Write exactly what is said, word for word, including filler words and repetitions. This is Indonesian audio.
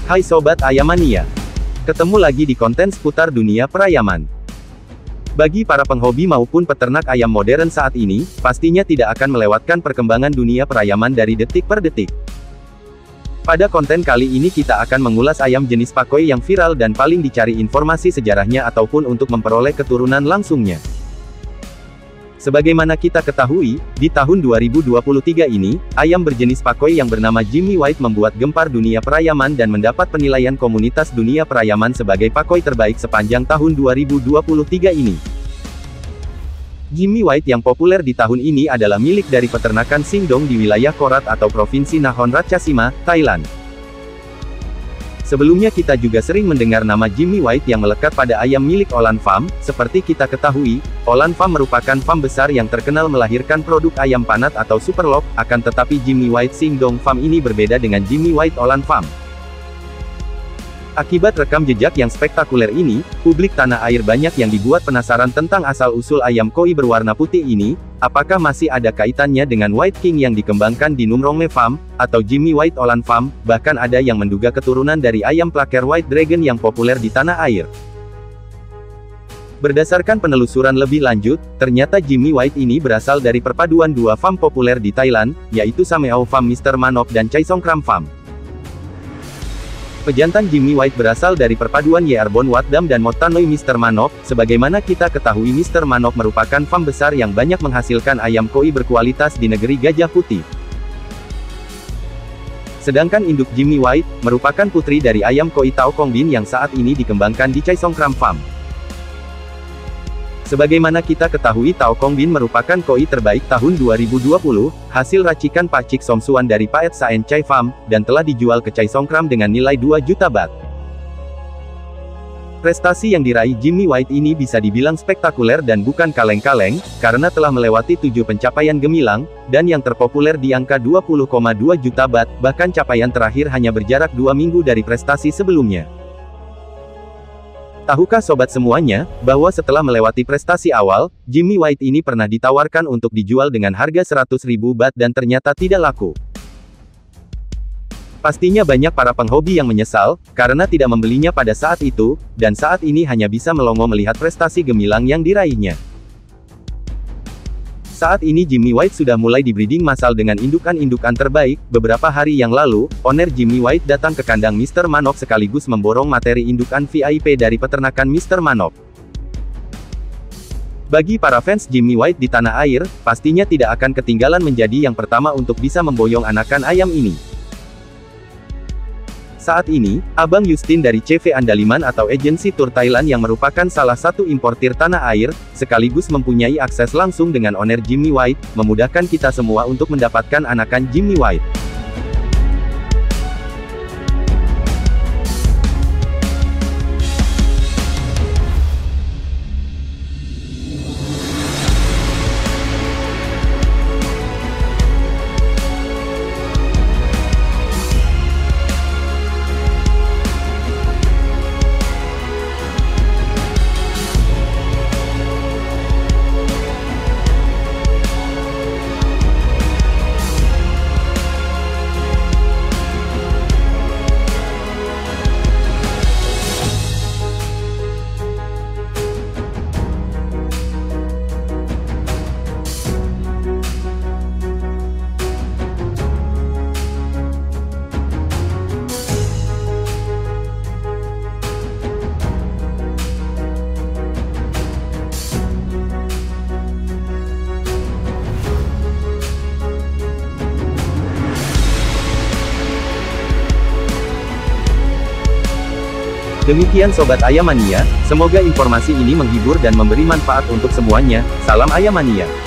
Hai Sobat Ayamania. Ketemu lagi di konten seputar dunia perayaman. Bagi para penghobi maupun peternak ayam modern saat ini, pastinya tidak akan melewatkan perkembangan dunia perayaman dari detik per detik. Pada konten kali ini kita akan mengulas ayam jenis pakoi yang viral dan paling dicari informasi sejarahnya ataupun untuk memperoleh keturunan langsungnya. Sebagaimana kita ketahui, di tahun dua ribu dua puluh tiga ini, ayam berjenis pakoi yang bernama Jimmy White membuat gempar dunia perayaman dan mendapat penilaian komunitas dunia perayaman sebagai pakoi terbaik sepanjang tahun dua ribu dua puluh tiga ini. Jimmy White yang populer di tahun ini adalah milik dari peternakan Singdong di wilayah Korat atau Provinsi Nakhon Ratchasima, Thailand. Sebelumnya kita juga sering mendengar nama Jimmy White yang melekat pada ayam milik Olan Farm. Seperti kita ketahui, Olan Farm merupakan farm besar yang terkenal melahirkan produk ayam panat atau Superlock, akan tetapi Jimmy White Singdong Farm ini berbeda dengan Jimmy White Olan Farm. Akibat rekam jejak yang spektakuler ini, publik tanah air banyak yang dibuat penasaran tentang asal-usul ayam koi berwarna putih ini. Apakah masih ada kaitannya dengan White King yang dikembangkan di Numrongme Farm, atau Jimmy White Olan Farm? Bahkan ada yang menduga keturunan dari ayam plaker White Dragon yang populer di tanah air. Berdasarkan penelusuran lebih lanjut, ternyata Jimmy White ini berasal dari perpaduan dua farm populer di Thailand, yaitu Sameau Farm Mister Manok dan Chai Songkram Farm. Pejantan Jimmy White berasal dari perpaduan Yearbon Watdam dan Motanoi Mister Manok. Sebagaimana kita ketahui, Mister Manok merupakan farm besar yang banyak menghasilkan ayam koi berkualitas di negeri Gajah Putih. Sedangkan induk Jimmy White, merupakan putri dari ayam koi Tao Kongbin yang saat ini dikembangkan di Chai Songkram Farm. Sebagaimana kita ketahui, Tao Kongbin merupakan koi terbaik tahun dua ribu dua puluh, hasil racikan Pak Cik Somsuan dari Paet Saen Chai Farm, dan telah dijual ke Chai Songkram dengan nilai dua juta bat. Prestasi yang diraih Jimmy White ini bisa dibilang spektakuler dan bukan kaleng-kaleng, karena telah melewati tujuh pencapaian gemilang, dan yang terpopuler di angka dua puluh koma dua juta bat, bahkan capaian terakhir hanya berjarak dua minggu dari prestasi sebelumnya. Tahukah sobat semuanya, bahwa setelah melewati prestasi awal, Jimmy White ini pernah ditawarkan untuk dijual dengan harga seratus ribu bat dan ternyata tidak laku. Pastinya banyak para penghobi yang menyesal, karena tidak membelinya pada saat itu, dan saat ini hanya bisa melongo melihat prestasi gemilang yang diraihnya. Saat ini Jimmy White sudah mulai dibreeding massal dengan indukan-indukan terbaik. Beberapa hari yang lalu, owner Jimmy White datang ke kandang Mister Manok sekaligus memborong materi indukan V I P dari peternakan Mister Manok. Bagi para fans Jimmy White di tanah air, pastinya tidak akan ketinggalan menjadi yang pertama untuk bisa memboyong anakan ayam ini. Saat ini, Abang Justin dari C V Andaliman atau Agency Tour Thailand yang merupakan salah satu importir tanah air, sekaligus mempunyai akses langsung dengan owner Jimmy White, memudahkan kita semua untuk mendapatkan anakan Jimmy White. Demikian Sobat Ayamania, semoga informasi ini menghibur dan memberi manfaat untuk semuanya. Salam Ayamania.